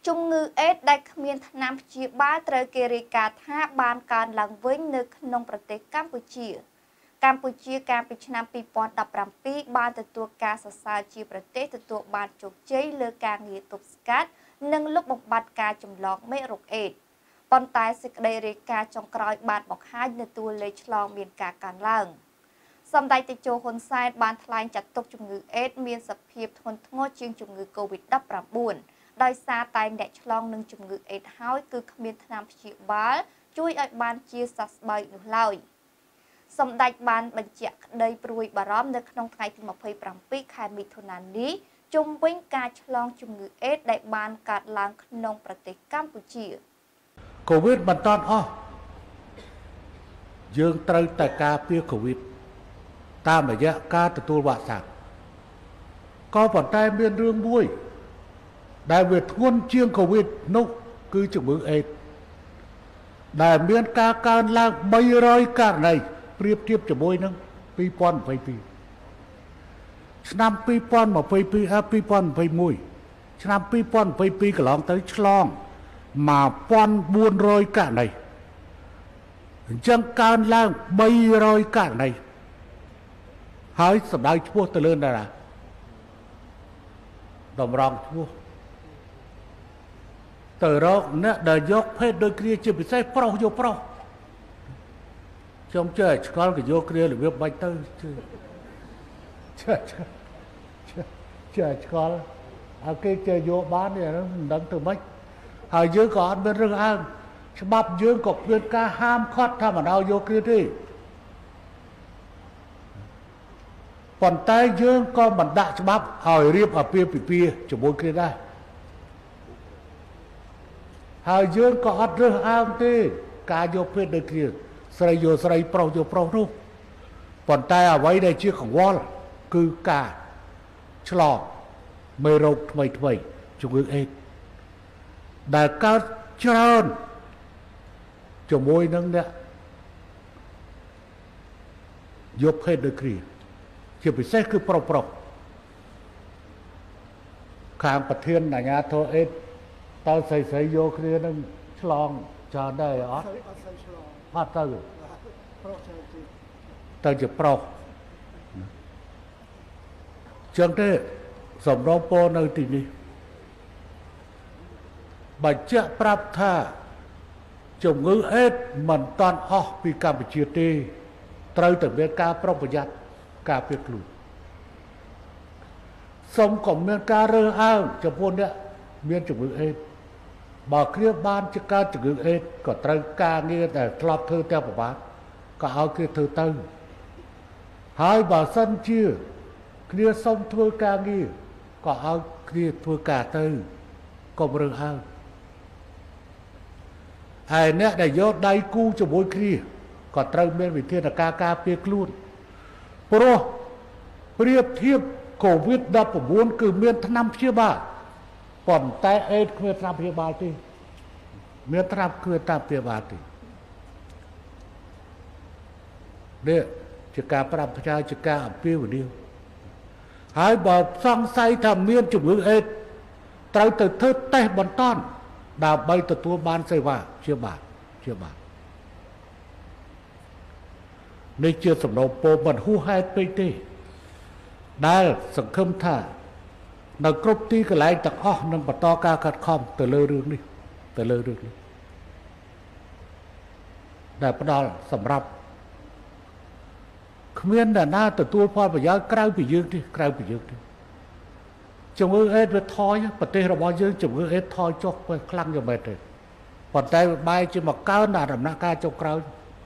Chung ngư ết đại miền Nam chia ba trời kê rì cả thá ban càn lăng với nước nôngប្រទេសកម្ពុជាកម្ពុជាកាលពីឆ្នាំ2017បានទទួលការសរសើរជាប្រទេសទទួលបានជោគជ័យលើការងារទប់ស្កាត់និងលុបបំបាត់ការចម្លងមេរោគអេដស៍ប៉ុន្តែសេចក្តីរាយការណ៍ចុងក្រោយបានបង្ហាញនៅតួលេខឆ្លងមានការកើនឡើងសម្ដេចតេជោហ៊ុនសែនបានថ្លែងចាត់ទុកជំងឺអេដស៍មានសភាពធ្ងន់ធ្ងរជាងជំងឺ COVID-19 ដោយសារតែអ្នកឆ្លងនឹងជំងឺអេដស៍ហើយគឺគ្មានថ្នាំព្យាបាលជួយឲ្យបានជាសះស្បើយនោះឡើយសម្ដេចបានបញ្ជាក់ក្តីព្រួយបារម្ភនៅក្នុងថ្ងៃទី27ខែមិថុនានេះជុំវិញការឆ្លងជំងឺអេដស៍ដែលបានកើតឡើងក្នុងប្រទេសកម្ពុជា COVID មិនតាន់អស់យើងត្រូវតែការពារ COVID តាមរយៈការទទួលវ៉ាក់សាំងក៏ប៉ុន្តែមានរឿងមួយដែលវាធ្ងន់ជាង COVID នោះគឺជំងឺអេដស៍ដែលមានការកើនឡើង300ករណីប្រៀបធៀបជាមួយនឹង2022ឆ្នាំ2021ឆ្នាំ2022កន្លងទៅឆ្លង1400ករណីអញ្ចឹងកើនឡើង300ករណីហើយសម្ដៅឈ្មោះទៅលើតារាតម្រង់ឈ្មោះទៅរកអ្នកដែលយកភេទដូចគ្នាជាពិសេសប្រុសយកប្រុសខ្ញុំចេះឆ្កល់ក៏យកគ្នារបៀបបាច់ទៅចេះឆ្កល់ឲ្យគេចេះយកបាននេះមិនដឹងទៅម៉េចហើយយើងក៏អត់មានរើសអើងច្បាប់យើងក៏មានការហាមឃាត់ថាមិនឲ្យយកគ្នាទេប៉ុន្តែយើងក៏មិនដាក់ច្បាប់ឲ្យរៀបអាពាហ៍ពិពាហ៍ជាមួយគ្នាដែរហើយយើងក៏អត់រើសអើងទេការយកភេទដូចគ្នាស្រីយកស្រីប្រុសយកប្រុសនោះប៉ុន្តែអ្វីដែលជាកង្វល់គឺការឆ្លងមេរោគថ្មីជំងឺអេដស៍ដែលកើតច្រើនជាមួយនឹងអ្នកយកភេទដូចគ្នាជាពិសេសគឺប្រុសខាងប្រធានអាជ្ញាធរអេដស៍តើស្រីយកគ្នានឹងឆ្លងច្រើនដែរអត់អត់ទៅជាប្រុសចឹងទេសម្រាប់ពោនៅទីនេះបញ្ជាក់ប្រាប់ថាជំងឺអេដស៍មិនតាន់អស់ពីកម្ពុជាទេត្រូវតែមានការប្រុងប្រយ័ត្នការពារខ្លួនសូមកុំមានការរើសអើងចំពោះអ្នកមានជំងឺអេដស៍បើគ្នាបានជាកើតជំងឺអេដស៍ក៏ត្រូវការងារដែលធ្លាប់ធ្វើតែប្រវត្តិក៏ឲ្យគ្នាធ្វើទៅហើយបើសិនជាគ្នាសុំធ្វើការងារក៏ឲ្យគ្នាធ្វើការទៅកុំរើសអើងហើយអ្នកដែលយកដៃគូជាមួយគ្នាក៏ត្រូវមានវិធានការការពារខ្លួនព្រោះប្រៀបធៀប COVID-19 គឺមានថ្នាំព្យាបាលប៉ុន្តែអេដស៍គ្មានថ្នាំព្យាបាលទេមានថ្នាំព្យាបាលទេនេះជាការប្រាប់ប្រចាជាការអំពាវនាវហើយបើសង្ស័យថាមានជំងឺអេដស៍ត្រូវទៅធ្វើតេស្តបន្តដើម្បីទទួលបានសេវាព្យាបាលនេះជាសំណូមពរមិនហួសហេតុពេកទេដែលសង្ឃឹមថានៅគ្រប់ទីកន្លែងទាំងអស់នឹងបន្តការខិតខំទៅលើរឿងនេះដែលផ្ដល់សម្រាប់គ្មានអ្នកណាទទួលផលប្រយោជន៍ក្រៅពីយើងទេជំងឺអេដស៍វាថយប្រទេសរបស់យើងជំងឺអេដស៍ថយចុះទៅខ្លាំងយ៉ាងម៉េចទេប៉ុន្តែបែរជាមកកើនដំណាក់កាលចុងក្រោយ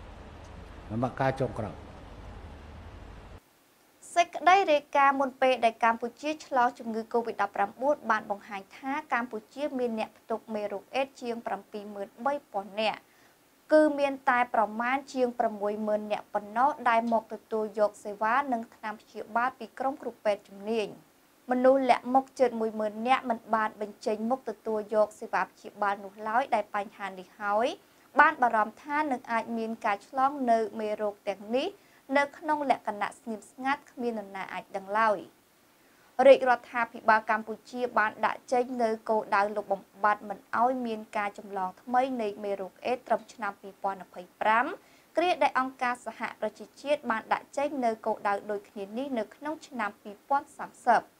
សេចក្តីរាយការណ៍មុនពេលដែលកម្ពុជាឆ្លងជំងឺ COVID-19 បានបង្ហាញថាកម្ពុជាមានអ្នកផ្ទុកមេរោគអេដស៍ជាង 73,000 នាក់គឺមានតែប្រមាណជាង 60,000 នាក់ប៉ុណ្ណោះដែលមកទទួលយកសេវានិងថ្នាំព្យាបាលពីក្រុមគ្រូពេទ្យជំនាញមនុស្សលាក់មុខជិត 10,000 នាក់មិនបានបញ្ចេញមុខទទួលយកសេវាព្យាបាលនោះឡើយដែលបញ្ហានេះហើយបានបារម្ភថានឹងអាចមានការឆ្លងនៅមេរោគទាំងនេះនៅក្នុងលក្ខណៈស្ងៀមស្ងាត់គ្មាននរណាអាចដឹងឡើយរាជរដ្ឋាភិបាលកម្ពុជាបានដាក់ចេញនូវគោលដៅលុបបំបាត់មិនឲ្យមានការចម្លងថ្មីនៃមេរោគអេដត្រឹមឆ្នាំ 2025 គ្រាដែលអង្គការសហប្រជាជាតិបានដាក់ចេញនូវគោលដៅដូចគ្នានេះនៅក្នុងឆ្នាំ 2030